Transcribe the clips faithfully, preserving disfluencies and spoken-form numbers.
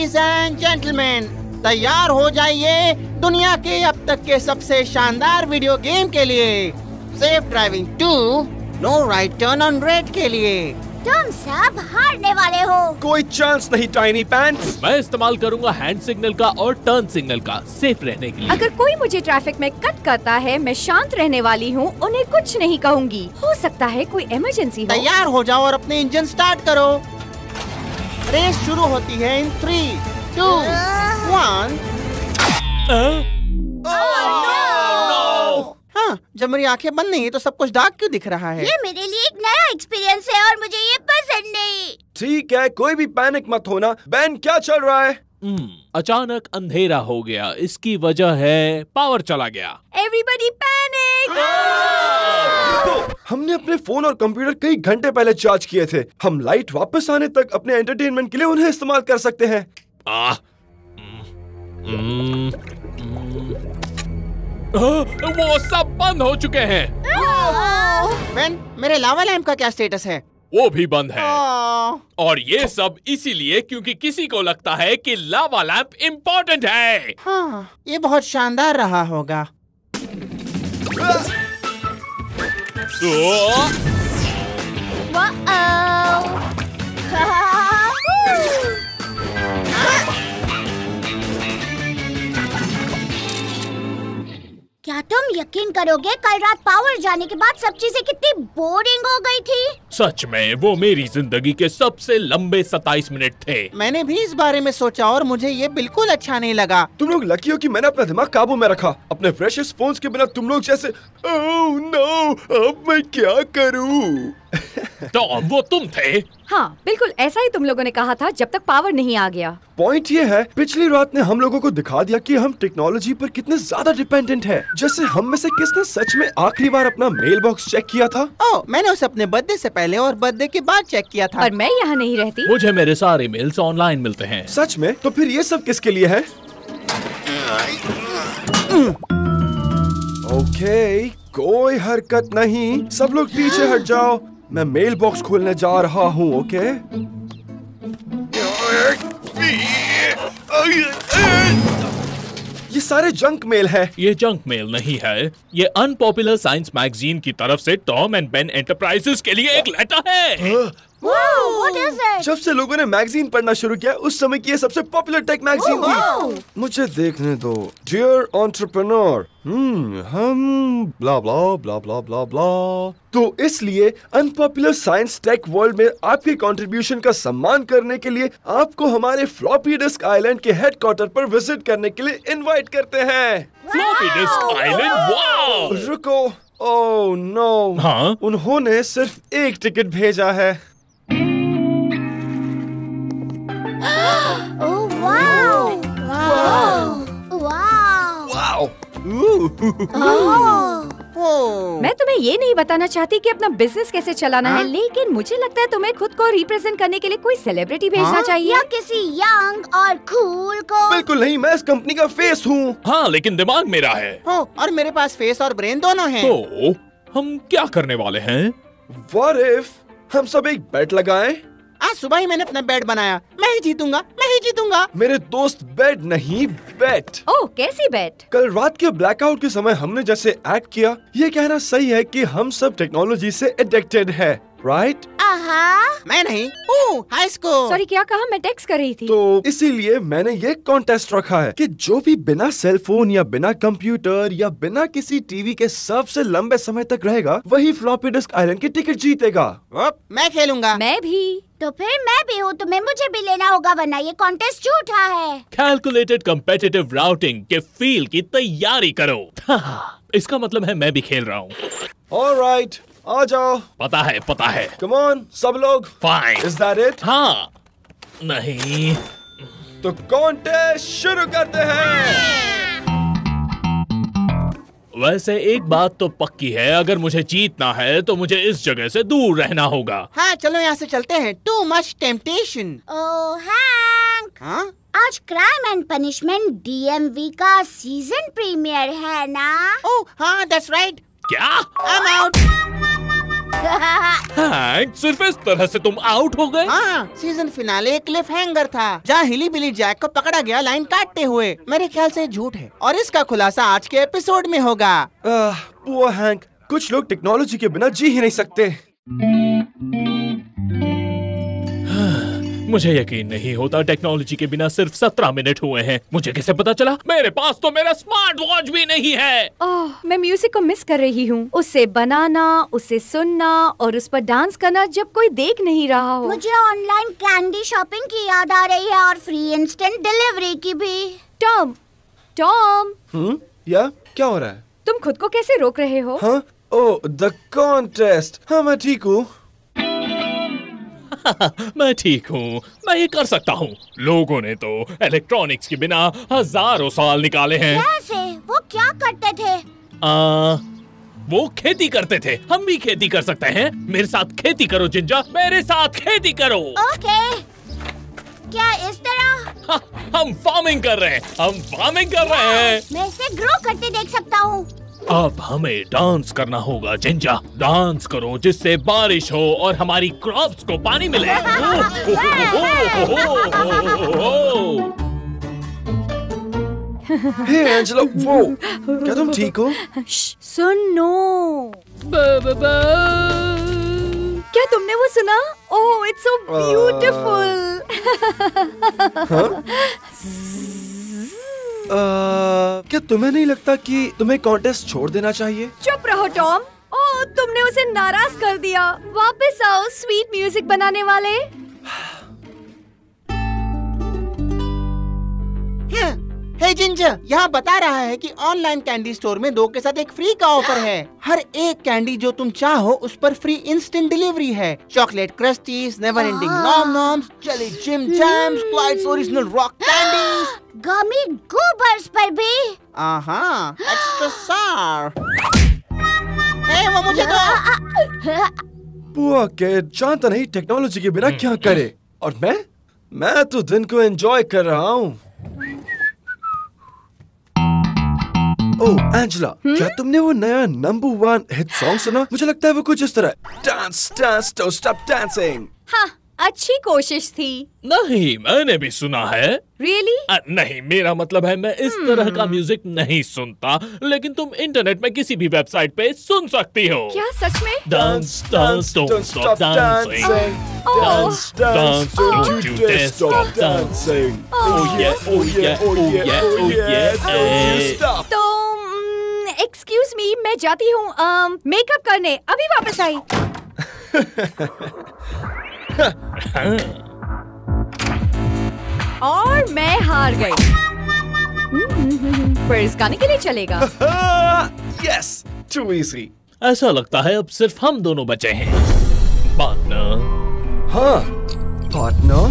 Ladies and gentleman, तैयार हो जाइए दुनिया के अब तक के सबसे शानदार वीडियो गेम के लिए, safe driving to no right turn on red के लिए। तुम सब हारने वाले हो। कोई चांस नहीं टाइनी पैंट्स। मैं इस्तेमाल करूंगा हैंड सिग्नल का और टर्न सिग्नल का सेफ रहने के लिए। अगर कोई मुझे ट्रैफिक में कट करता है, मैं शांत रहने वाली हूँ, उन्हें कुछ नहीं कहूँगी। हो सकता है कोई इमरजेंसी हो। तैयार हो जाओ और अपने इंजन स्टार्ट करो। रेस शुरू होती है इन थ्री टू वन। हाँ, जब मेरी आंखें बंद नहीं है तो सब कुछ डार्क क्यों दिख रहा है? ये मेरे लिए एक नया एक्सपीरियंस है और मुझे ये पसंद नहीं। ठीक है, कोई भी पैनिक मत होना। बैन, क्या चल रहा है? हम्म, अचानक अंधेरा हो गया। इसकी वजह है पावर चला गया। Everybody panic! तो हमने अपने फोन और कंप्यूटर कई घंटे पहले चार्ज किए थे। हम लाइट वापस आने तक अपने एंटरटेनमेंट के लिए उन्हें इस्तेमाल कर सकते हैं। आ, हम्म, हम्म, वो सब बंद हो चुके हैं। बेन, मेरे लावा लैंप का क्या स्टेटस है? वो भी बंद है। आ, और ये सब इसीलिए क्योंकि किसी को लगता है कि लावा लैंप इम्पोर्टेंट है। हाँ, ये बहुत शानदार रहा होगा। क्या तुम यकीन करोगे, कल रात पावर जाने के बाद सब चीजें कितनी बोरिंग हो गई थी। सच में वो मेरी जिंदगी के सबसे लंबे सत्ताईस मिनट थे। मैंने भी इस बारे में सोचा और मुझे ये बिल्कुल अच्छा नहीं लगा। तुम लोग लकी हो कि मैंने अपना दिमाग काबू में रखा। अपने प्रेशियस फोन्स के बिना तुम लोग जैसे ओह नो, अब मैं क्या करूं? तो वो तुम थे। हाँ, बिल्कुल ऐसा ही तुम लोगों ने कहा था जब तक पावर नहीं आ गया। पॉइंट ये है, पिछली रात ने हम लोगों को दिखा दिया कि हम टेक्नोलॉजी पर कितने ज्यादा डिपेंडेंट हैं। जैसे हम में से किसने सच में आखिरी बार अपना मेल बॉक्स चेक किया था? ओह, मैंने उसे अपने बर्थडे से पहले और बर्थडे के बाद चेक किया था। और मैं यहाँ नहीं रहती। मुझे मेरे सारे मेल्स ऑनलाइन मिलते हैं। सच में? तो फिर ये सब किसके लिए है? ओके, कोई हरकत नहीं, सब लोग पीछे हट जाओ। मैं मेल बॉक्स खोलने जा रहा हूँ। ओके, ये सारे जंक मेल है। ये जंक मेल नहीं है, ये अनपॉपुलर साइंस मैगजीन की तरफ से टॉम एंड बेन एंटरप्राइजेस के लिए एक लेटर है। What is it? जब से लोगों ने मैगजीन पढ़ना शुरू किया, उस समय की ये सबसे पॉपुलर टेक मैगजीन थी। मुझे देखने दो। डियर एंटरप्रेन्योर, हम्म हम ब्ला ब्ला ब्ला ब्ला ब्ला ब्ला। तो इसलिए अनपॉपुलर साइंस टेक वर्ल्ड में आपके कंट्रीब्यूशन का सम्मान करने के लिए आपको हमारे फ्लॉपी डिस्क आइलैंड के हेडक्वार्टर पर विजिट करने के लिए इनवाइट करते हैं। Floppy disk island, wow! रुको, ओह नो, हाँ? उन्होंने सिर्फ एक टिकट भेजा है। Oh wow! Wow! Wow! ओह, मैं तुम्हें ये नहीं बताना चाहती कि अपना बिजनेस कैसे चलाना है, लेकिन मुझे लगता है तुम्हें खुद को रिप्रेजेंट करने के लिए कोई सेलिब्रिटी भेजना हाँ? चाहिए। या किसी यंग और कूल को। बिल्कुल नहीं, मैं इस कंपनी का फेस हूँ। हाँ, लेकिन दिमाग मेरा है। हो, और मेरे पास फेस और ब्रेन दोनों हैं। तो हम क्या करने वाले हैं? What if हम सब एक बेट लगाएं? आज सुबह ही मैंने अपना बेट बनाया। मैं ही जीतूंगा, मैं ही जीतूंगा। मेरे दोस्त बेट नहीं बेट। ओह, कैसी बेट? कल रात के ब्लैकआउट के समय हमने जैसे एक्ट किया, ये कहना सही है कि हम सब टेक्नोलॉजी से एडिक्टेड है, राइट? आहा। मैं नहीं। ओह, हाई स्कोर। सॉरी, क्या कहा? मैं टेक्स्ट कर रही थी। तो इसीलिए मैंने ये कॉन्टेस्ट रखा है कि जो भी बिना सेल फोन या बिना कंप्यूटर या बिना किसी टीवी के सबसे लंबे समय तक रहेगा, वही फ्लॉपी डिस्क आइलैंड की टिकट जीतेगा। ओप, मैं खेलूंगा। मैं भी। तो फिर मैं भी हूँ, तुम्हें मुझे भी लेना होगा वरना ये कॉन्टेस्ट झूठा है। कैलकुलेटेड कम्पिटिटिव राउटिंग के फील की तैयारी करो। इसका मतलब है मैं भी खेल रहा हूँ। ऑलराइट, आ जाओ। पता है, पता है। कम ऑन सब लोग। फाइन। Is that it? हाँ, नहीं। तो कॉन्टेस्ट शुरू करते हैं। वैसे एक बात तो पक्की है, अगर मुझे जीतना है तो मुझे इस जगह से दूर रहना होगा। हाँ, चलो यहाँ से चलते हैं। Too much temptation. Oh Hank, हाँ? आज क्राइम एंड पनिशमेंट डीएमवी का सीजन प्रीमियर है ना? ओह हाँ, दैट्स राइट। क्या? I'm out. हैंक, सिर्फ इस तरह से तुम आउट हो गए? हाँ, सीजन फिनाले एक क्लिफ हैंगर था जहाँ हिली बिली जैक को पकड़ा गया लाइन काटते हुए। मेरे ख्याल से झूठ है और इसका खुलासा आज के एपिसोड में होगा। पुअर हैंक, कुछ लोग टेक्नोलॉजी के बिना जी ही नहीं सकते। मुझे यकीन नहीं होता टेक्नोलॉजी के बिना सिर्फ सत्रह मिनट हुए हैं। मुझे कैसे पता चला? मेरे पास तो मेरा स्मार्ट वॉच भी नहीं है। ओह, मैं म्यूजिक को मिस कर रही हूँ। उसे बनाना, उसे सुनना और उस पर डांस करना जब कोई देख नहीं रहा हो। मुझे ऑनलाइन कैंडी शॉपिंग की याद आ रही है और फ्री इंस्टेंट डिलीवरी की भी। टॉम, टॉम, हम्म, या क्या हो रहा है? तुम खुद को कैसे रोक रहे हो? हाँ, ओह, द कॉन्टेस्ट। हाँ, मैं ठीक हूँ। मैं ठीक हूँ, मैं ये कर सकता हूँ। लोगों ने तो इलेक्ट्रॉनिक्स के बिना हजारों साल निकाले हैं। कैसे? वो क्या करते थे? आ, वो खेती करते थे। हम भी खेती कर सकते हैं। मेरे साथ खेती करो जिंजा, मेरे साथ खेती करो। ओके, क्या इस तरह? हा, हम फार्मिंग कर रहे हैं, हम फार्मिंग कर रहे हैं। मैं इसे ग्रो करते देख सकता हूँ। अब हमें डांस करना होगा जिंजा। डांस करो जिससे बारिश हो और हमारी क्रॉप्स को पानी मिले। हे एंजेला, वो क्या तुम ठीक हो? सुनो। क्या तुमने वो सुना? Oh, it's so beautiful. Uh, क्या तुम्हें नहीं लगता कि तुम्हें कॉन्टेस्ट छोड़ देना चाहिए? चुप रहो टॉम। ओह, तुमने उसे नाराज कर दिया। वापस आओ स्वीट म्यूजिक बनाने वाले। हे जिंजर, यहाँ बता रहा है कि ऑनलाइन कैंडी स्टोर में दो के साथ एक फ्री का ऑफर है। हर एक कैंडी जो तुम चाहो उस पर फ्री इंस्टेंट डिलीवरी है। Chocolate crusties, never ending nom noms, jelly jim jams, clyde's original rock candies, gummy gobbers पर भी। आहा, एक्स्ट्रा सार। हे, वो मुझे दो। पुआ के जानता नहीं टेक्नोलॉजी के बिना क्या करे। और मैं मैं तो दिन को एंजॉय कर रहा हूँ। ओह एंजेला, क्या तुमने वो नया नंबर वन हिट सॉन्ग सुना? मुझे लगता है वो कुछ इस तरह, dance dance don't stop dancing. हाँ, अच्छी कोशिश थी। नहीं, मैंने भी सुना है। Really? आ, नहीं, मेरा मतलब है मैं इस तरह का म्यूजिक नहीं सुनता, लेकिन तुम इंटरनेट में किसी भी वेबसाइट पे सुन सकती हो। क्या सच में? Dance dance don't stop dancing, dance dance don't you dare stop dancing, oh yeah oh yeah oh yeah oh ये। तो एक्सक्यूज मी, मैं जाती हूँ मेकअप करने। अभी वापस आई। और मैं हार गई। पर इस गाने के लिए चलेगा। Yes, too easy. ऐसा लगता है अब सिर्फ हम दोनों बचे हैं। पार्टनर। हाँ, पार्टनर।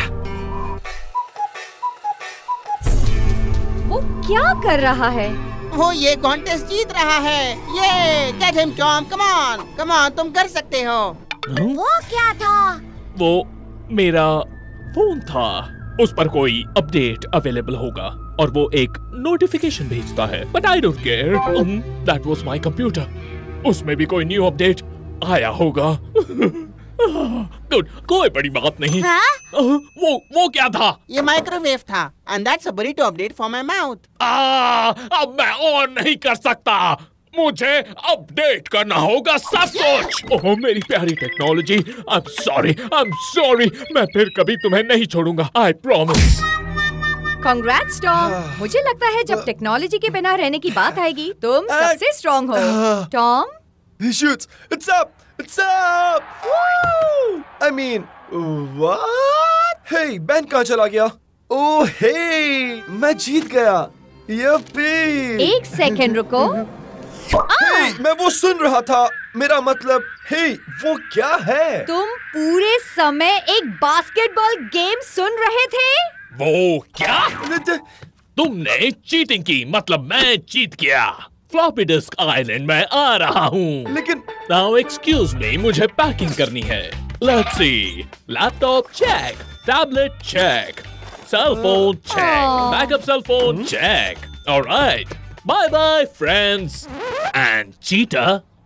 वो क्या कर रहा है? वो ये कॉन्टेस्ट जीत रहा है। ये catch him Tom, come on come on, तुम कर सकते हो। वो क्या था? वो मेरा फोन था। उस पर कोई अपडेट अवेलेबल होगा और वो एक नोटिफिकेशन भेजता है। But I don't care, that was my computer. उसमें भी कोई न्यू अपडेट आया होगा। गुड, कोई बड़ी बात नहीं। हाँ? वो वो क्या था? ये माइक्रोवेव था and that's a burrito update for my mouth. आ, अब मैं और नहीं कर सकता। मुझे अपडेट करना होगा सब कुछ। ओह मेरी प्यारी technology, I am sorry, I am sorry. मैं फिर कभी तुम्हें नहीं छोड़ूंगा, आई प्रॉमिस। Congrats Tom. मुझे लगता है जब टेक्नोलॉजी के बिना रहने की बात आएगी तुम सबसे स्ट्रॉन्ग हो। Tom, He shoots. It's up. It's up. Woo! I mean, what? Hey, Ben कहाँ चला गया? Oh, hey, मैं जीत गया। Yippee! एक सेकंड रुको। Hey, मैं वो सुन रहा था। मेरा मतलब, hey, वो क्या है? तुम पूरे समय एक बास्केटबॉल गेम सुन रहे थे? वो क्या? तुमने चीटिंग की, मतलब मैं जीत गया। फ्लॉपी डिस्क आइलैंड में आ रहा हूँ। लेकिन नाउ एक्सक्यूज मी, मुझे पैकिंग करनी है। Let's see, laptop check, tablet check, cell phone check, backup cell phone check. Alright, bye bye friends and cheetah,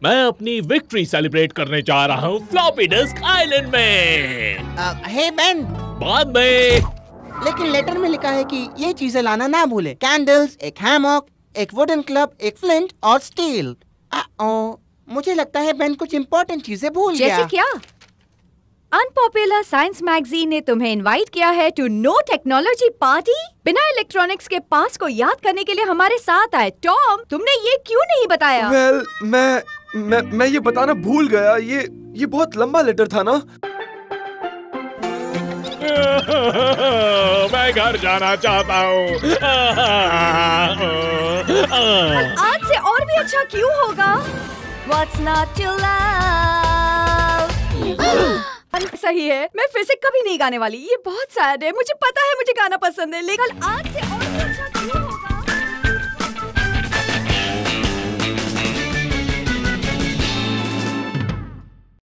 मैं अपनी विक्ट्री सेलिब्रेट करने जा रहा हूँ फ्लॉपी डिस्क आइलैंड में। हे बेन, बाद में। लेकिन लेटर में लिखा है कि ये चीजें लाना ना भूले। कैंडल्स, एक हैमॉक, एक वुडन क्लब, एक फ्लिंट और स्टील। ओ, मुझे लगता है बेन कुछ इम्पोर्टेंट चीजें भूल गया। जैसे क्या? अनपॉपुलर साइंस मैगजीन ने तुम्हें इनवाइट किया है टू नो टेक्नोलॉजी पार्टी। बिना इलेक्ट्रॉनिक्स के पास को याद करने के लिए हमारे साथ आए। टॉम, तुमने ये क्यों नहीं बताया? वेल, well, मैं मैं मैं ये बताना भूल गया। ये ये बहुत लंबा लेटर था ना। मैं घर जाना चाहता हूँ। आज से और भी अच्छा क्यों होगा? What's not to love? सही है, मैं फिर से कभी नहीं गाने वाली। ये बहुत सैड है, मुझे पता है मुझे गाना पसंद है, लेकिन आज से और भी अच्छा क्यों होगा?